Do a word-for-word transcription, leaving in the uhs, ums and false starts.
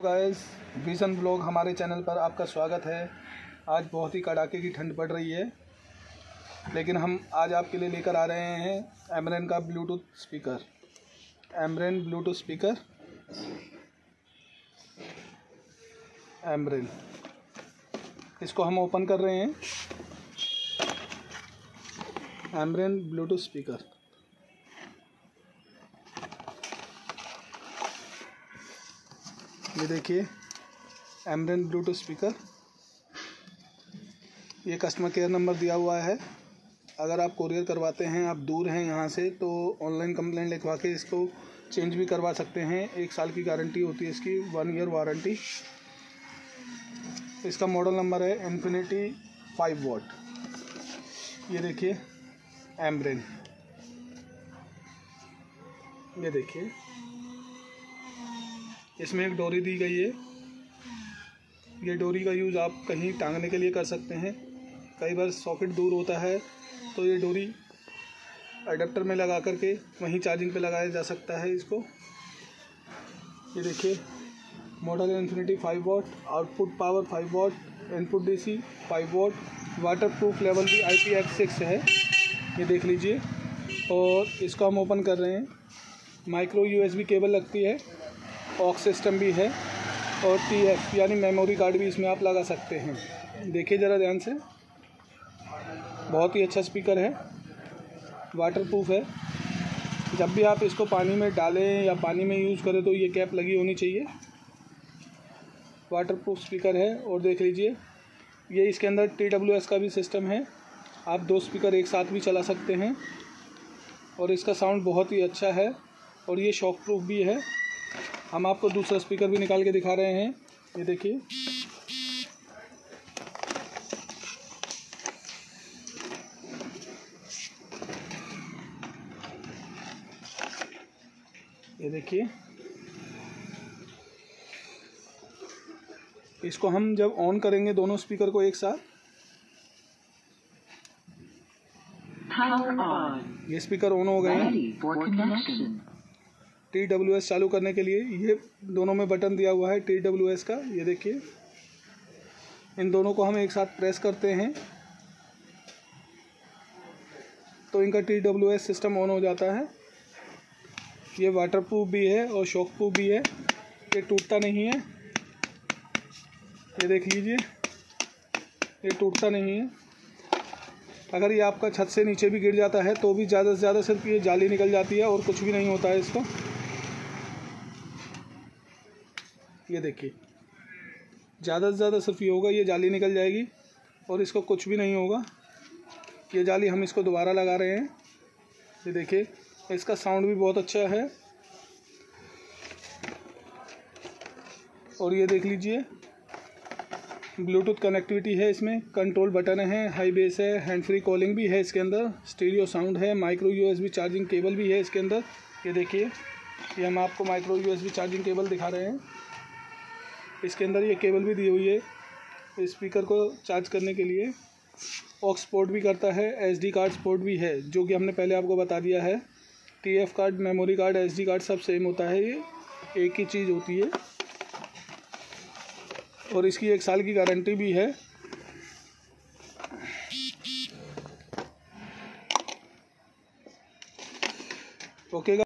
Guys, vision blog हमारे channel पर आपका स्वागत है। आज बहुत ही कड़ाके की ठंड पड़ रही है, लेकिन हम आज आपके लिए लेकर आ रहे हैं एमरेन का ब्लूटूथ स्पीकर। एमरेन ब्लूटूथ स्पीकर एमरेन इसको हम ओपन कर रहे हैं। एमरेन ब्लूटूथ स्पीकर ये देखिए, एमरेन ब्लूटूथ स्पीकर। ये कस्टमर केयर नंबर दिया हुआ है। अगर आप कोरियर करवाते हैं, आप दूर हैं यहाँ से, तो ऑनलाइन कंप्लेंट लिखवा के इसको चेंज भी करवा सकते हैं। एक साल की गारंटी होती है इसकी, वन ईयर वारंटी। इसका मॉडल नंबर है इन्फिनिटी फाइव वॉट। ये देखिए एमरेन, ये देखिए, इसमें एक डोरी दी गई है। ये डोरी का यूज़ आप कहीं टांगने के लिए कर सकते हैं। कई बार सॉकेट दूर होता है तो ये डोरी अडेप्टर में लगा करके वहीं चार्जिंग पे लगाया जा सकता है इसको। ये देखिए, model infinity five watt, output power five watt, input DC five watt, waterproof level भी आई पी एक्स सिक्स है। ये देख लीजिए। और इसको हम ओपन कर रहे हैं। माइक्रो यूएसबी केबल लगती है, ऑक्स सिस्टम भी है, और टी एफ यानी मेमोरी कार्ड भी इसमें आप लगा सकते हैं। देखिए ज़रा ध्यान से, बहुत ही अच्छा स्पीकर है, वाटर प्रूफ है। जब भी आप इसको पानी में डालें या पानी में यूज़ करें तो ये कैप लगी होनी चाहिए। वाटर प्रूफ स्पीकर है। और देख लीजिए, ये इसके अंदर टी डब्ल्यू एस का भी सिस्टम है। आप दो स्पीकर एक साथ भी चला सकते हैं, और इसका साउंड बहुत ही अच्छा है, और ये शॉक प्रूफ भी है। हम आपको दूसरा स्पीकर भी निकाल के दिखा रहे हैं। ये देखिए, ये देखिए, इसको हम जब ऑन करेंगे दोनों स्पीकर को एक साथ, ये स्पीकर ऑन हो गए हैं। टी डब्ल्यू एस चालू करने के लिए ये दोनों में बटन दिया हुआ है टी डब्ल्यू एस का। ये देखिए, इन दोनों को हम एक साथ प्रेस करते हैं तो इनका T W S system on हो जाता है। ये वाटर प्रूफ भी है और शॉक प्रूफ भी है, ये टूटता नहीं है। ये देख लीजिए, ये टूटता नहीं है। अगर ये आपका छत से नीचे भी गिर जाता है तो भी ज़्यादा से ज़्यादा सिर्फ ये जाली निकल जाती है, और कुछ भी नहीं होता है इसको। ये देखिए, ज़्यादा से ज़्यादा सिर्फ ये होगा, ये जाली निकल जाएगी और इसको कुछ भी नहीं होगा। ये जाली हम इसको दोबारा लगा रहे हैं। ये देखिए, इसका साउंड भी बहुत अच्छा है। और ये देख लीजिए, ब्लूटूथ कनेक्टिविटी है इसमें, कंट्रोल बटन है, हाई बेस है, हैंड फ्री कॉलिंग भी है इसके अंदर, स्टीरियो साउंड है, माइक्रो यूएसबी चार्जिंग केबल भी है इसके अंदर। ये देखिए, ये हम आपको माइक्रो यूएसबी चार्जिंग केबल दिखा रहे हैं। इसके अंदर ये केबल भी दी हुई है स्पीकर को चार्ज करने के लिए। ऑक्स पोर्ट भी करता है, एसडी कार्ड पोर्ट भी है, जो कि हमने पहले आपको बता दिया है। TF card, memory card, SD card सब सेम होता है, ये एक ही चीज़ होती है। और इसकी एक साल की गारंटी भी है। ओके।